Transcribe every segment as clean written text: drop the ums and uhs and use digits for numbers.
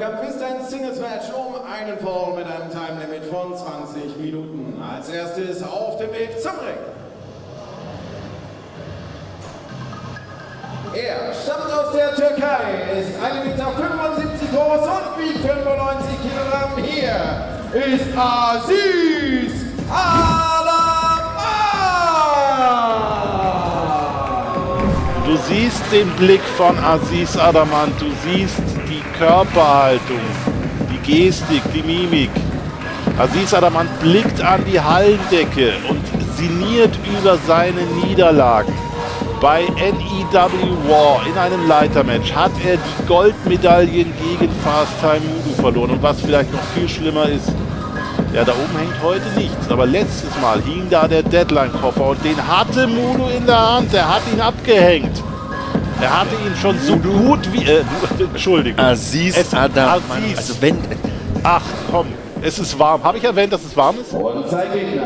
Kampf ist ein Singles-Match um einen Fall mit einem Time-Limit von 20 Minuten. Als erstes auf dem Weg zum Ring. Er stammt aus der Türkei, ist 1,75 Meter groß und wiegt 95 Kilogramm. Hier ist Aziz Adaman! Du siehst den Blick von Aziz Adaman, du siehst die Körperhaltung, die Gestik, die Mimik. Aziz Adaman blickt an die Hallendecke und sinniert über seine Niederlagen. Bei NEW War in einem Leitermatch hat er die Goldmedaillen gegen Fast Time Mudu verloren. Und was vielleicht noch viel schlimmer ist, ja, da oben hängt heute nichts. Aber letztes Mal hing da der Deadline-Koffer und den hatte Mudu in der Hand. Er hat ihn abgehängt. Er hatte ihn schon so gut wie... Entschuldigung. Aziz Adaman. Aziz. Also wenn... Ach komm, es ist warm. Habe ich erwähnt, dass es warm ist? Und sein Gegner.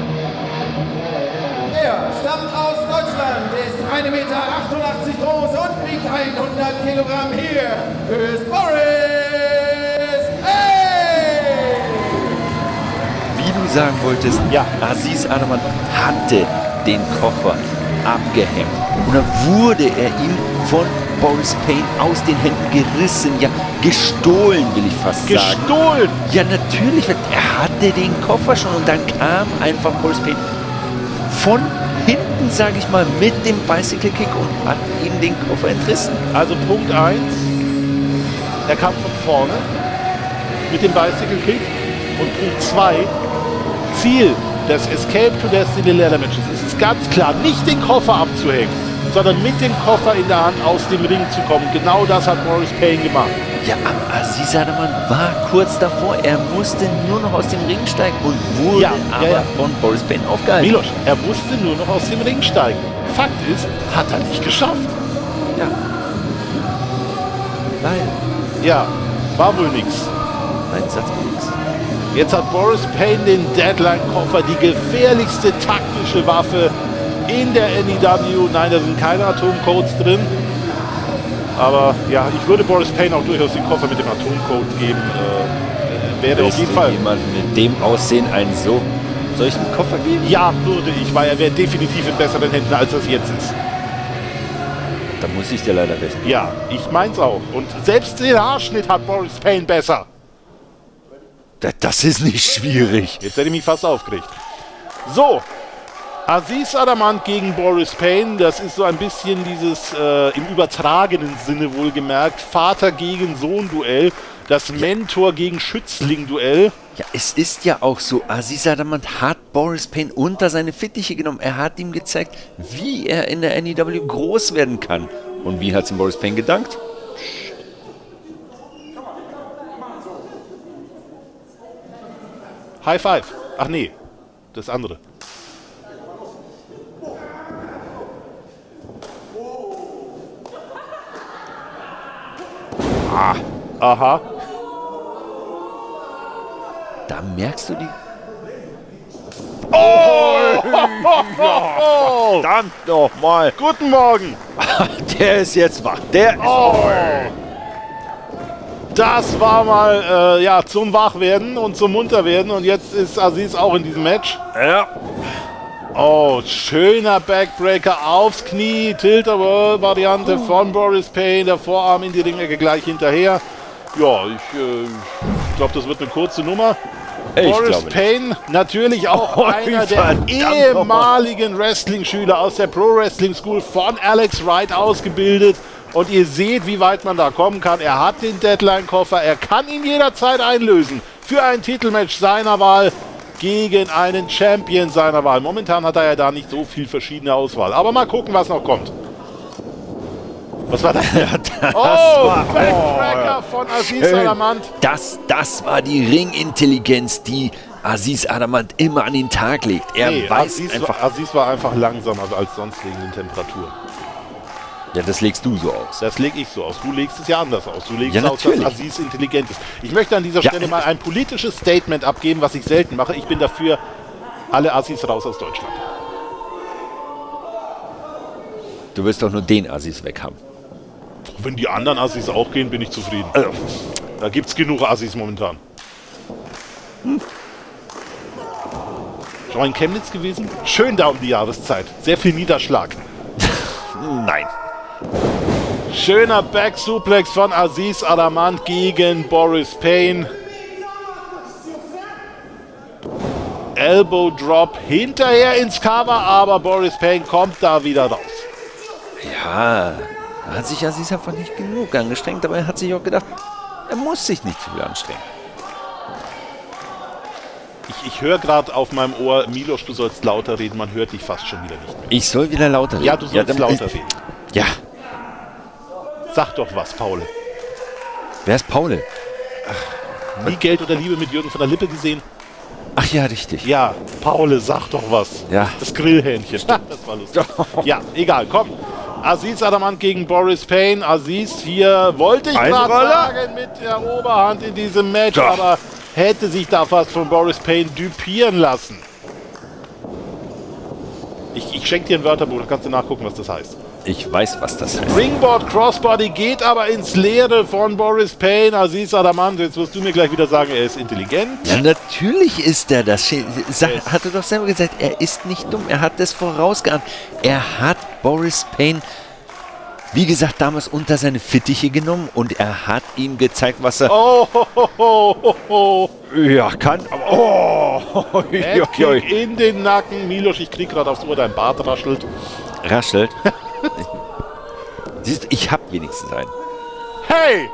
Er stammt aus Deutschland, ist 1,88 Meter groß und wiegt 100 Kilogramm. Hier ist Boris Payne! Wie du sagen wolltest, Ja. Aziz Adaman hatte den Koffer abgehängt. Und dann wurde er ihm von Boris Payne aus den Händen gerissen, ja, gestohlen, will ich fast sagen. Gestohlen! Ja, natürlich, er hatte den Koffer schon und dann kam einfach Boris Payne von hinten, sage ich mal, mit dem Bicycle Kick und hat ihm den Koffer entrissen. Also Punkt 1, er kam von vorne mit dem Bicycle Kick. Und Punkt 2, Ziel des Escape to Destiny Leather Matches ist es ganz klar, nicht den Koffer abzuhängen, sondern mit dem Koffer in der Hand aus dem Ring zu kommen. Genau das hat Boris Payne gemacht. Ja, aber Aziz Adaman war kurz davor. Er musste nur noch aus dem Ring steigen und wurde von Boris Payne aufgehalten. Miloš, er musste nur noch aus dem Ring steigen. Fakt ist, hat er nicht geschafft. Ja. Weil, Ja, war wohl nichts. mein Satz war nichts. Jetzt hat Boris Payne den Deadline-Koffer, die gefährlichste taktische Waffe in der NEW. Nein, da sind keine Atomcodes drin. Aber ja, ich würde Boris Payne auch durchaus den Koffer mit dem Atomcode geben. Wäre auf jeden Fall. Jemand mit dem Aussehen einen solchen Koffer geben? Ja, würde ich, weil er wäre definitiv in besseren Händen, als es jetzt ist. Da muss ich dir leider recht geben. Ja, ich meins auch. Und selbst den Haarschnitt hat Boris Payne besser. Das ist nicht schwierig. Jetzt hätte ich mich fast aufgeregt. So, Aziz Adaman gegen Boris Payne, das ist so ein bisschen dieses im übertragenen Sinne wohlgemerkt Vater gegen Sohn Duell, das Mentor gegen Schützling Duell. Ja, es ist ja auch so, Aziz Adaman hat Boris Payne unter seine Fittiche genommen. Er hat ihm gezeigt, wie er in der NEW groß werden kann. Und wie hat es ihm Boris Payne gedankt? High Five. Ach nee, das andere. Ah, aha. Da merkst du die... Oh! Verdammt nochmal! Guten Morgen! Der ist jetzt wach. Der ist Das war mal ja, zum Wachwerden und zum Munterwerden. Und jetzt ist Aziz auch in diesem Match. Ja. Oh, schöner Backbreaker aufs Knie. Tilt-A-Whirl-Variante von Boris Payne. Der Vorarm in die Ringecke gleich hinterher. Ja, ich glaube, das wird eine kurze Nummer. Boris Payne, natürlich auch einer der ehemaligen Wrestling-Schüler aus der Pro-Wrestling-School von Alex Wright ausgebildet. Und ihr seht, wie weit man da kommen kann. Er hat den Deadline-Koffer. Er kann ihn jederzeit einlösen für ein Titelmatch seiner Wahl gegen einen Champion seiner Wahl. Momentan hat er ja da nicht so viel verschiedene Auswahl. Aber mal gucken, was noch kommt. Was war das? Backcracker von Aziz Adaman. Das war die Ringintelligenz, die Aziz Adaman immer an den Tag legt. Er weiß einfach... Aziz war einfach langsamer als sonst wegen den Temperaturen. Ja, das legst du so aus. Das lege ich so aus. Du legst es ja anders aus. Du legst ja, aus, dass Aziz intelligent ist. Ich möchte an dieser Stelle mal ein politisches Statement abgeben, was ich selten mache. Ich bin dafür, alle Aziz raus aus Deutschland. Du willst doch nur den Aziz weg haben. Wenn die anderen Aziz auch gehen, bin ich zufrieden. Also, Da gibt's genug Assis momentan. Schon mal in Chemnitz gewesen? Schön da um die Jahreszeit. Sehr viel Niederschlag. Nein. Schöner Back-Suplex von Aziz Adamant gegen Boris Payne. Elbow Drop hinterher ins Cover, aber Boris Payne kommt da wieder raus. Ja, da hat sich Aziz einfach nicht genug angestrengt, aber er hat sich auch gedacht, er muss sich nicht viel anstrengen. Ich höre gerade auf meinem Ohr, Miloš, du sollst lauter reden, man hört dich fast schon wieder nicht mehr. Ich soll wieder lauter reden? Ja, du sollst lauter reden. Ja. Sag doch was, Paul. Wer ist Paul? Nie Geld oder Liebe mit Jürgen von der Lippe gesehen? Ach ja, richtig. Ja, Paul, sag doch was. Ja. Das Grillhähnchen. Das war lustig. Ja, egal, komm. Aziz Adamant gegen Boris Payne. Aziz hier, wollte ich gerade sagen, mit der Oberhand in diesem Match, Doch. aber hätte sich da fast von Boris Payne düpieren lassen. Ich schenke dir ein Wörterbuch, da kannst du nachgucken, was das heißt. Ich weiß, was das heißt. Ringboard Crossbody geht aber ins Leere von Boris Payne. Aziz Adamant, jetzt wirst du mir gleich wieder sagen, er ist intelligent. Ja, natürlich ist er das. Hat er doch selber gesagt, er ist nicht dumm. Er hat das vorausgeahnt. Er hat Boris Payne, wie gesagt, damals unter seine Fittiche genommen und er hat ihm gezeigt, was er... Ja, kann, aber... Oh! Headkick in den Nacken. Miloš, ich krieg gerade aufs Ohr, dein Bart raschelt. Raschelt. Siehst du, ich hab wenigstens einen. Hey!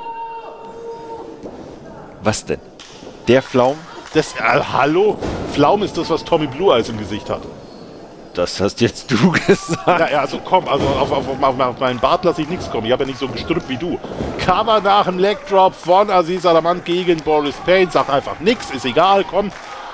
Was denn? Der Pflaum? Das, hallo? Pflaum ist das, was Tommy Blue Eyes im Gesicht hat. Das hast jetzt du gesagt. Ja, also komm, also auf meinen Bart lasse ich nichts kommen. Ich habe ja nicht so ein Gestrüpp wie du. Cover nach dem Leg Drop von Aziz Adamant gegen Boris Payne. Sag einfach nichts, ist egal, komm.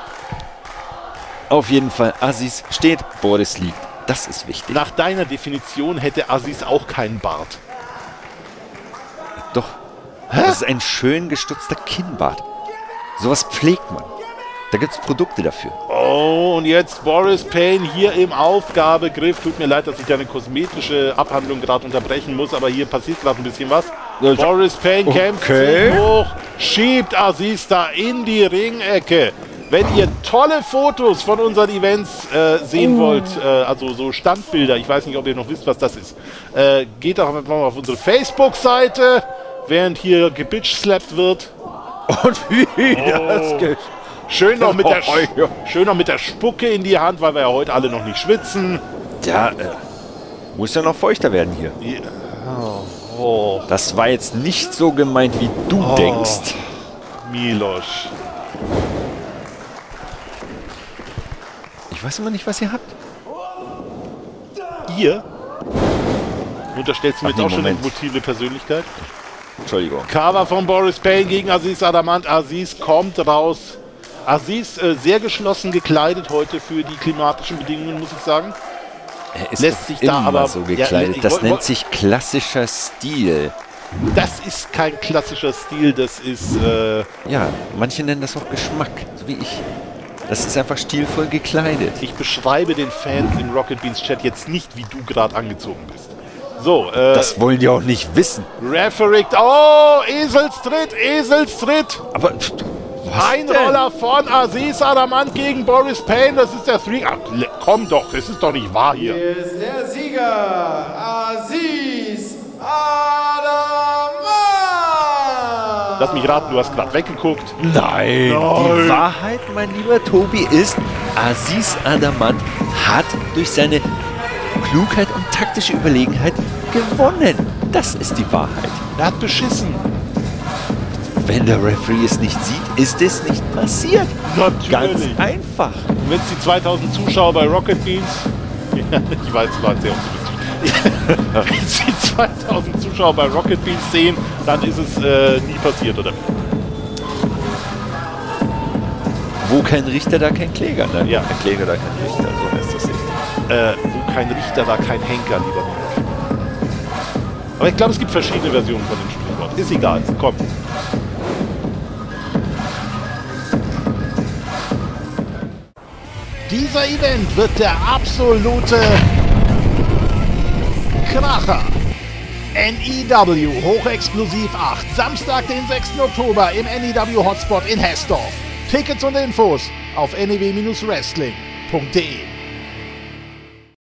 Auf jeden Fall, Aziz steht, Boris liegt. Das ist wichtig. Nach deiner Definition hätte Aziz auch keinen Bart. Doch. Hä? Das ist ein schön gestutzter Kinnbart. Sowas pflegt man. Da gibt es Produkte dafür. Oh, und jetzt Boris Payne hier im Aufgabegriff. Tut mir leid, dass ich deine kosmetische Abhandlung gerade unterbrechen muss, aber hier passiert gerade ein bisschen was. Boris Payne kämpft sich hoch, schiebt Aziz da in die Ringecke. Wenn ihr tolle Fotos von unseren Events sehen wollt, also so Standbilder, ich weiß nicht, ob ihr noch wisst, was das ist, geht doch einfach mal auf unsere Facebook-Seite, während hier gebitch-slappt wird. Und wie das geht. Schön noch mit der Spucke in die Hand, weil wir ja heute alle noch nicht schwitzen. Ja, muss ja noch feuchter werden hier. Ja. Oh. Das war jetzt nicht so gemeint, wie du denkst. Miloš. Ich weiß immer nicht, was ihr habt. Ihr? Unterstellst du mir jetzt auch schon eine Moment. multiple Persönlichkeit? Entschuldigung. Cover von Boris Payne gegen Aziz Adamant. Aziz kommt raus. Aziz sehr geschlossen gekleidet heute für die klimatischen Bedingungen, muss ich sagen. Er ist Lässt sich immer da aber so gekleidet. Ja, das nennt sich klassischer Stil. Das ist kein klassischer Stil, das ist... Ja, manche nennen das auch Geschmack, so wie ich. Das ist einfach stilvoll gekleidet. Ich beschreibe den Fans im Rocket Beans Chat jetzt nicht, wie du gerade angezogen bist. So, das wollen die auch nicht wissen. Referee... Oh, Eselstritt, Eselstritt! Aber... Einroller von Aziz Adamant gegen Boris Payne, das ist der Three... Ach, komm doch, das ist doch nicht wahr hier. Hier ist der Sieger, Aziz Adamant! Lass mich raten, du hast gerade weggeguckt. Nein. Die Wahrheit, mein lieber Tobi, ist, Aziz Adamant hat durch seine Klugheit und taktische Überlegenheit gewonnen. Das ist die Wahrheit. Er hat beschissen. Wenn der Referee es nicht sieht, ist es nicht passiert. Natürlich. Ganz einfach. Wenn es die 2000 Zuschauer bei Rocket Beans... Ja, ich weiß, es war sehr optimistisch. Wenn es die 2000 Zuschauer bei Rocket Beans sehen, dann ist es nie passiert, oder? Wo kein Richter, da kein Kläger. Ne? Ja. Kein Kläger, da kein Richter. So heißt das nicht. Wo kein Richter, da kein Henker, lieber Miloš. Aber ich glaube, es gibt verschiedene Versionen von dem Sprichwort. Ist egal, komm. Dieser Event wird der absolute Kracher. NEW Hochexklusiv 8, Samstag, den 6. Oktober im NEW Hotspot in Hessdorf. Tickets und Infos auf new-wrestling.de.